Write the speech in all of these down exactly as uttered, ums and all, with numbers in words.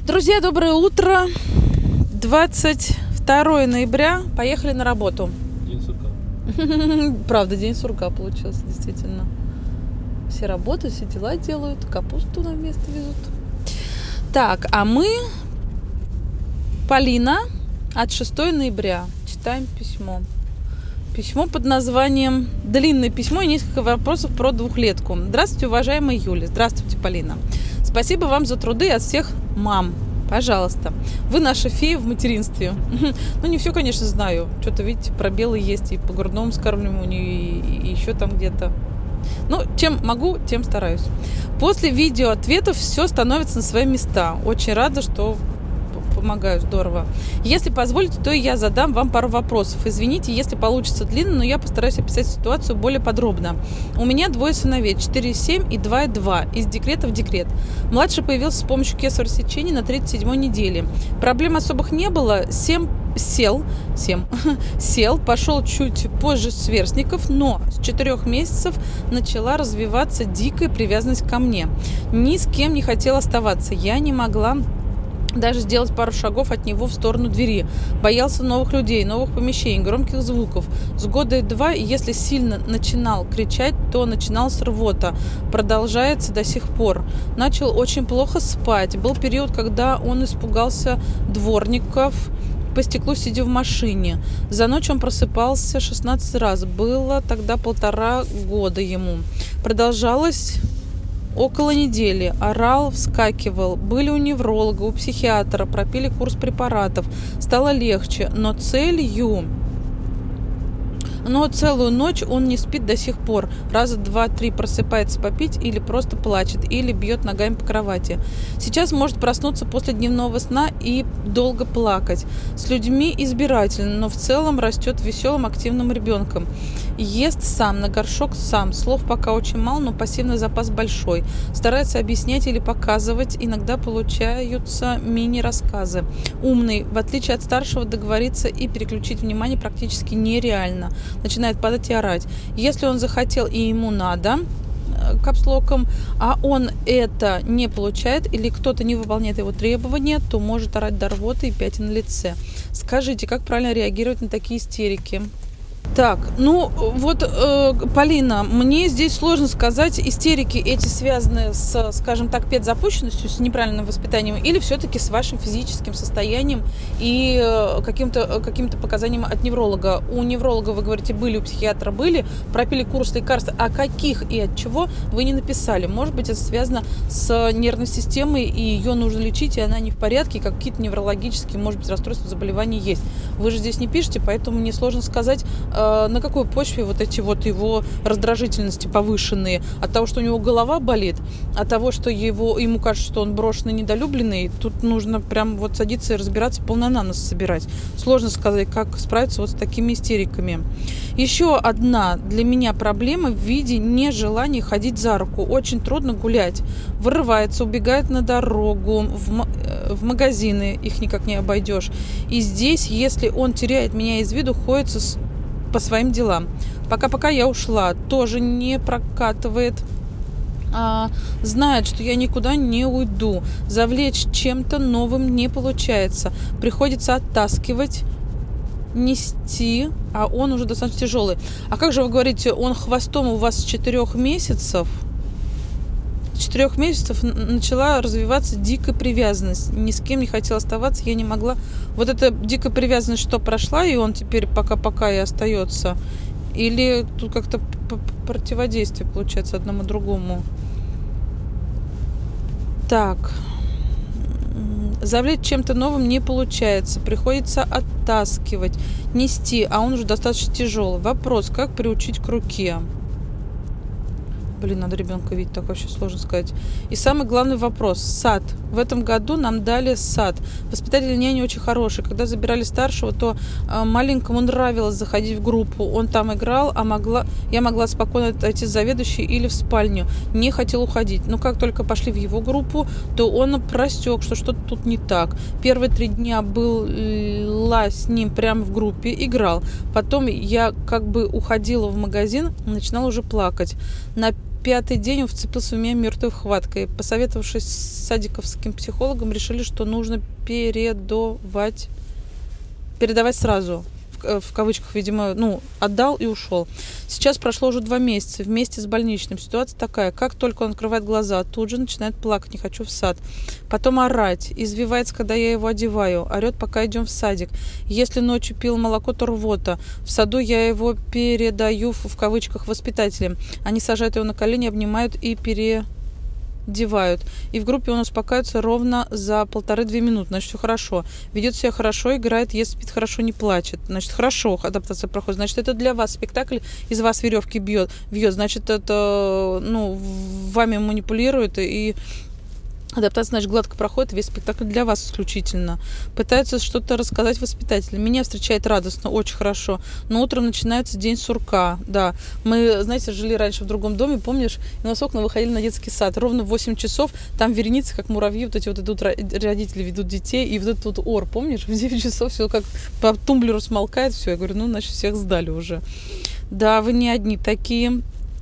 Друзья, доброе утро. двадцать второе ноября. Поехали на работу. День сурка. Правда, день сурка получился, действительно. Все работают, все дела делают, капусту на место везут. Так, а мы, Полина, от шестого ноября. Читаем письмо. Письмо под названием «Длинное письмо и несколько вопросов про двухлетку». Здравствуйте, уважаемая Юля. Здравствуйте, Полина. Спасибо вам за труды от всех мам. Пожалуйста. Вы наша фея в материнстве. Ну, не все, конечно, знаю. Что-то, видите, пробелы есть и по грудному скармливанию, и, и еще там где-то. Ну, чем могу, тем стараюсь. После видео ответов все становится на свои места. Очень рада, что помогаю, здорово. Если позволите, то я задам вам пару вопросов. Извините, если получится длинно, но я постараюсь описать ситуацию более подробно. У меня двое сыновей, четыре и семь и два и два, из декрета в декрет. Младший появился с помощью кесарево сечения на тридцать седьмой неделе. Проблем особых не было. семь сел, семь, сел, пошел чуть позже сверстников, но с четырёх месяцев начала развиваться дикая привязанность ко мне. Ни с кем не хотела оставаться. Я не могла даже сделать пару шагов от него в сторону двери. Боялся новых людей, новых помещений, громких звуков. С года и два, если сильно начинал кричать, то начиналась рвота. Продолжается до сих пор. Начал очень плохо спать. Был период, когда он испугался дворников по стеклу, сидя в машине. За ночь он просыпался шестнадцать раз. Было тогда полтора года ему. Продолжалось около недели. Орал, вскакивал. Были у невролога, у психиатра, пропили курс препаратов. Стало легче, но целью... Но целую ночь он не спит до сих пор. Раза два-три просыпается попить или просто плачет, или бьет ногами по кровати. Сейчас может проснуться после дневного сна и долго плакать. С людьми избирательно, но в целом растет веселым, активным ребенком. Ест сам, на горшок сам. Слов пока очень мало, но пассивный запас большой. Старается объяснять или показывать. Иногда получаются мини-рассказы. Умный. В отличие от старшего, договориться и переключить внимание практически нереально. Начинает падать и орать. Если он захотел и ему надо, капслоком, а он это не получает или кто-то не выполняет его требования, то может орать до рвоты и пятен на лице. Скажите, как правильно реагировать на такие истерики? Так, ну вот, э, Полина, мне здесь сложно сказать, истерики эти связаны с, скажем так, педзапущенностью, с неправильным воспитанием, или все-таки с вашим физическим состоянием и э, каким-то, каким-то показанием от невролога. У невролога, вы говорите, были, у психиатра были, пропили курс лекарств, а каких и от чего вы не написали. Может быть, это связано с нервной системой, и ее нужно лечить, и она не в порядке, какие-то неврологические, может быть, расстройства, заболевания есть. Вы же здесь не пишете, поэтому мне сложно сказать, на какой почве вот эти вот его раздражительности повышенные. От того, что у него голова болит, от того, что его, ему кажется, что он брошенный, недолюбленный. Тут нужно прям вот садиться и разбираться, полноанамнез собирать. Сложно сказать, как справиться вот с такими истериками. Еще одна для меня проблема в виде нежелания ходить за руку. Очень трудно гулять. Вырывается, убегает на дорогу, в, в магазины, их никак не обойдешь. И здесь, если он теряет меня из виду, ходит с по своим делам. Пока-пока я ушла, тоже не прокатывает. А, знает, что я никуда не уйду. Завлечь чем-то новым не получается. Приходится оттаскивать, нести, а он уже достаточно тяжелый. А как же вы говорите, он хвостом у вас с четырех месяцев? С четырех месяцев начала развиваться дикая привязанность. Ни с кем не хотела оставаться, я не могла. Вот эта дикая привязанность, что прошла, и он теперь пока-пока и остается? Или тут как-то противодействие получается одному другому? Так. Завлечь чем-то новым не получается. Приходится оттаскивать, нести, а он уже достаточно тяжелый. Вопрос, как приучить к руке? Блин, надо ребенка видеть, так вообще сложно сказать. И самый главный вопрос. Сад. В этом году нам дали сад. Воспитатели няни очень хорошие. Когда забирали старшего, то э, маленькому нравилось заходить в группу. Он там играл, а могла, я могла спокойно отойти с заведующей или в спальню. Не хотел уходить. Но как только пошли в его группу, то он просек, что что-то тут не так. Первые три дня была с ним прямо в группе, играл. Потом я как бы уходила в магазин, начинала уже плакать. На пятый день он вцепился в меня мертвой хваткой. Посоветовавшись с садиковским психологом, решили, что нужно передавать, передавать сразу. В кавычках, видимо, ну, отдал и ушел. Сейчас прошло уже два месяца вместе с больничным. Ситуация такая: как только он открывает глаза, тут же начинает плакать: не хочу в сад. Потом орать, извивается, когда я его одеваю, орет, пока идем в садик. Если ночью пил молоко, то рвота. В саду я его передаю, в кавычках, воспитателям. Они сажают его на колени, обнимают и пере... девают. И в группе он успокаивается ровно за полторы-две минуты. Значит, все хорошо. Ведет себя хорошо, играет, ест, спит хорошо, не плачет. Значит, хорошо адаптация проходит. Значит, это для вас спектакль, из вас веревки бьет, вьет. Значит, это, ну, вами манипулирует, и адаптация, значит, гладко проходит, весь спектакль для вас исключительно. Пытается что-то рассказать воспитателям. Меня встречает радостно, очень хорошо. Но утром начинается день сурка. Да, мы, знаете, жили раньше в другом доме, помнишь? И у нас окна выходили на детский сад. Ровно в восемь часов там вереницы, как муравьи, вот эти вот идут, родители ведут детей, и вот этот вот ор, помнишь? В девять часов все как по тумблеру смолкает, все. Я говорю, ну, значит, всех сдали уже. Да, вы не одни такие.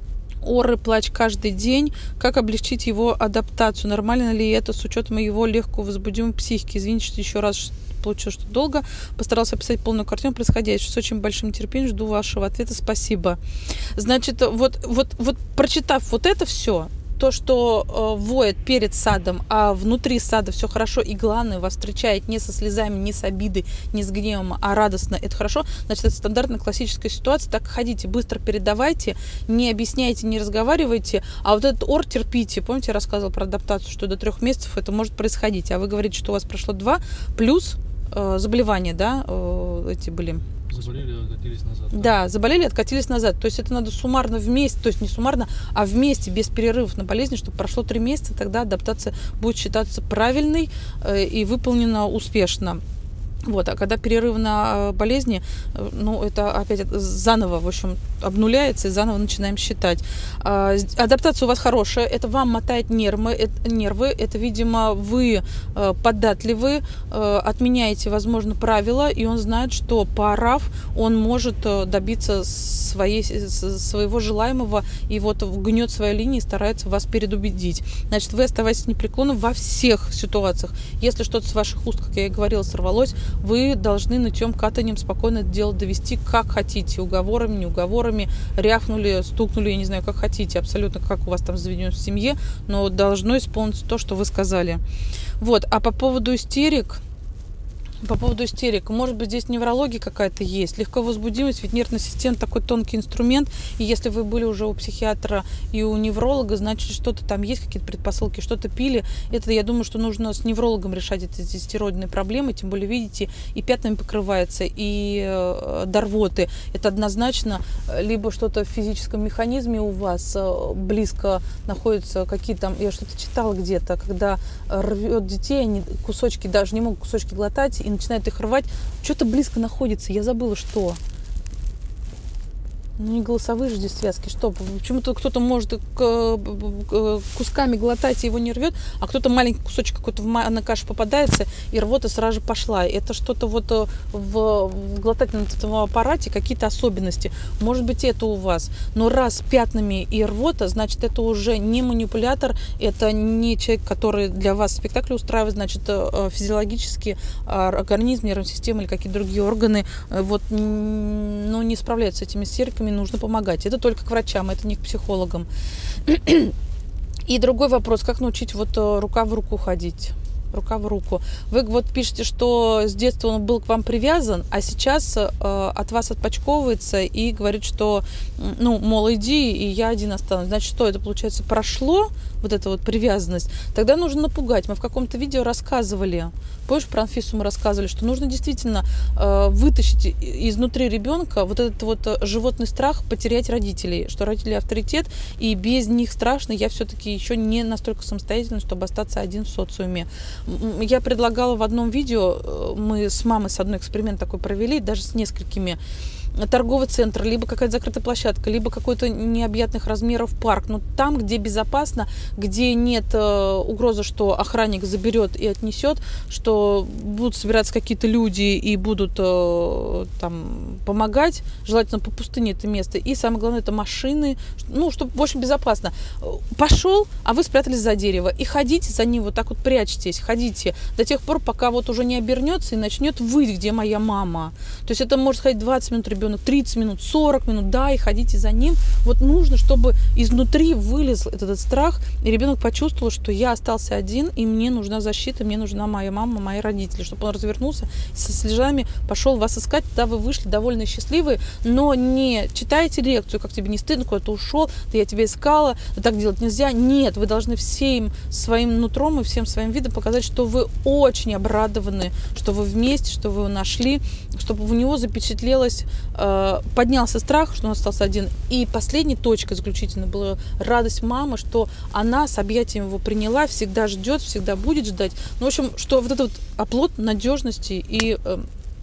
Оры, плач каждый день. Как облегчить его адаптацию? Нормально ли это с учетом его легкой возбудимой психики? Извините, что еще раз получилось, что долго. Постарался описать полную картину происходящего. С очень большим терпением жду вашего ответа. Спасибо. Значит, вот, вот, вот прочитав вот это все, то, что э, воет перед садом, а внутри сада все хорошо, и главное, вас встречает не со слезами, не с обидой, не с гневом, а радостно, это хорошо, значит, это стандартная классическая ситуация. Так ходите, быстро передавайте, не объясняйте, не разговаривайте, а вот этот ор терпите. Помните, я рассказывала про адаптацию, что до трех месяцев это может происходить, а вы говорите, что у вас прошло два, плюс э, заболевания, да, э, эти были... Заболели, откатились назад. Да? да, заболели, откатились назад. То есть это надо суммарно вместе, то есть не суммарно, а вместе, без перерывов на болезни, чтобы прошло три месяца, тогда адаптация будет считаться правильной э, и выполнена успешно. Вот, а когда перерыв на болезни, ну, это опять заново, в общем, обнуляется и заново начинаем считать. Адаптация у вас хорошая, это вам мотает нервы, это, нервы, это, видимо, вы податливы, отменяете, возможно, правила, и он знает, что, поорав, он может добиться своей, своего желаемого, и вот гнет свои линии, старается вас передубедить. Значит, вы оставайтесь непреклонны во всех ситуациях. Если что-то с ваших уст, как я и говорила, сорвалось, вы должны нытьем, катанием спокойно это дело довести, как хотите, уговорами, не уговорами, рявкнули, стукнули, я не знаю, как хотите, абсолютно как у вас там заведено в семье, но должно исполниться то, что вы сказали. Вот, а по поводу истерик, По поводу истерик, может быть, здесь неврология какая-то есть, легкая возбудимость, ведь нервная система такой тонкий инструмент, и если вы были уже у психиатра и у невролога, значит, что-то там есть, какие-то предпосылки, что-то пили. Это, я думаю, что нужно с неврологом решать эти стероидные проблемы, тем более, видите, и пятнами покрывается, и э, до рвоты. Это однозначно либо что-то в физическом механизме у вас э, близко находятся какие-то, я что-то читала где-то, когда рвет детей, они кусочки даже не могут кусочки глотать, и начинает их рвать, что-то близко находится, я забыла, что. Ну, не голосовые же здесь связки, что? Почему-то кто-то может кусками глотать, и его не рвет, а кто-то маленький кусочек какой-то на кашу попадается, и рвота сразу же пошла. Это что-то вот в глотательном этом аппарате, какие-то особенности. Может быть, это у вас. Но раз пятнами и рвота, значит, это уже не манипулятор, это не человек, который для вас спектакль устраивает, значит, физиологически организм, нервная система или какие-то другие органы вот, ну, не справляются с этими истериками, нужно помогать. Это только к врачам, это не к психологам. И другой вопрос, как научить вот рука в руку ходить? Рука в руку. Вы вот пишете, что с детства он был к вам привязан, а сейчас э, от вас отпочковывается и говорит, что, ну, мол, иди, и я один останусь. Значит, что это, получается, прошло, вот эта вот привязанность? Тогда нужно напугать. Мы в каком-то видео рассказывали, помнишь, про Анфису мы рассказывали, что нужно действительно э, вытащить изнутри ребенка вот этот вот животный страх потерять родителей, что родители авторитет, и без них страшно, я все-таки еще не настолько самостоятельна, чтобы остаться один в социуме. Я предлагала в одном видео, мы с мамой с одной эксперимент такой провели, даже с несколькими. торговый центр, либо какая-то закрытая площадка, либо какой-то необъятных размеров парк. Но там, где безопасно, где нет э, угрозы, что охранник заберет и отнесет, что будут собираться какие-то люди и будут э, там помогать, желательно по пустыне это место. И самое главное, это машины, ну, чтобы больше безопасно. Пошел, а вы спрятались за дерево. И ходите за ним, вот так вот прячьтесь, ходите до тех пор, пока вот уже не обернется и начнет выть, где моя мама. То есть это может ходить двадцать минут ребенок, тридцать минут, сорок минут, да, и ходите за ним. Вот нужно, чтобы изнутри вылез этот, этот страх, и ребенок почувствовал, что я остался один, и мне нужна защита, мне нужна моя мама, мои родители, чтобы он развернулся со слезами, пошел вас искать, тогда вы вышли довольно счастливые, но не читайте лекцию, как тебе не стыдно, куда-то ушел, да я тебя искала, да так делать нельзя. Нет, вы должны всем своим нутром и всем своим видом показать, что вы очень обрадованы, что вы вместе, что вы его нашли, чтобы у него запечатлелось, э, поднялся страх, что он остался один. И последней точкой заключительной была радость мамы, что она с объятием его приняла, всегда ждет, всегда будет ждать. Ну, в общем, что вот этот вот оплот надежности и э,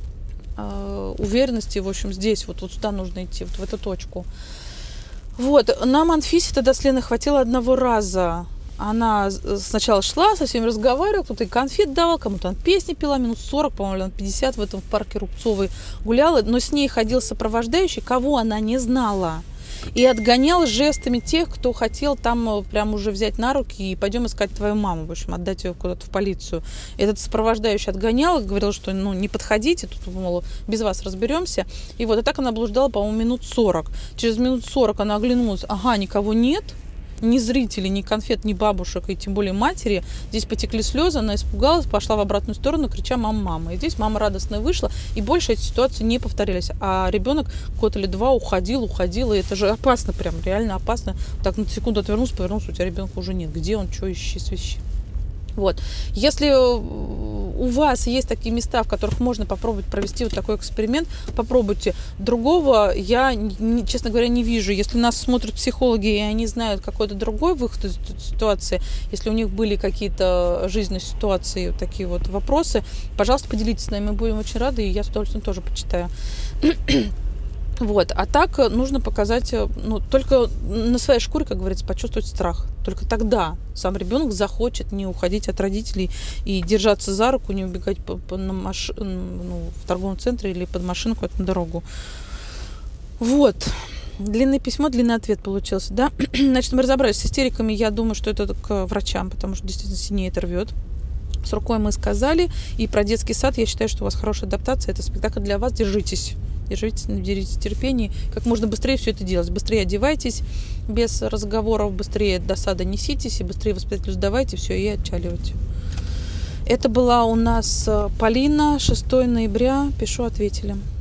э, уверенности, в общем, здесь, вот, вот сюда нужно идти, вот в эту точку. Вот, нам Анфисе тогда с Леной хватило одного раза. Она сначала шла, со всеми разговаривала, кто-то и конфет давал, кому-то она песни пела, минут сорок, по-моему, пятьдесят в этом в парке Рубцовой гуляла, но с ней ходил сопровождающий, кого она не знала, и отгонял жестами тех, кто хотел там прям уже взять на руки и пойдем искать твою маму, в общем, отдать ее куда-то в полицию. Этот сопровождающий отгонял, говорил, что ну не подходите, тут, мол, без вас разберемся. И вот, и так она блуждала, по-моему, минут сорок. Через минут сорок она оглянулась, ага, никого нет. Ни зрителей, ни конфет, ни бабушек, и тем более матери. Здесь потекли слезы, она испугалась, пошла в обратную сторону, крича «мама, мама». И здесь мама радостно вышла, и больше эти ситуации не повторялись. А ребенок год или два уходил, уходил, и это же опасно прям, реально опасно. Так на секунду отвернулся, повернулся, у тебя ребенка уже нет. Где он, что, ищи, свищи. Вот. Если у вас есть такие места, в которых можно попробовать провести вот такой эксперимент, попробуйте. Другого я, честно говоря, не вижу. Если нас смотрят психологи, и они знают какой-то другой выход из ситуации, если у них были какие-то жизненные ситуации, вот такие вот вопросы, пожалуйста, поделитесь с нами, мы будем очень рады, и я с удовольствием тоже почитаю. Вот. А так нужно показать, ну, только на своей шкуре, как говорится, почувствовать страх. Только тогда сам ребенок захочет не уходить от родителей и держаться за руку, не убегать по, по, на маш... ну, в торговом центре или под машину куда-то на дорогу. Вот. Длинное письмо, длинный ответ получился, да? Значит, мы разобрались с истериками. Я думаю, что это к врачам, потому что действительно синеет и рвет. С рукой мы сказали. И про детский сад я считаю, что у вас хорошая адаптация. Это спектакль для вас. Держитесь. Держитесь, наберитесь терпения. Как можно быстрее все это делать. Быстрее одевайтесь, без разговоров. Быстрее до сада неситесь. И быстрее воспитателю сдавайте. Все, и отчаливайте. Это была у нас Полина. шестого ноября. Пишу, ответили.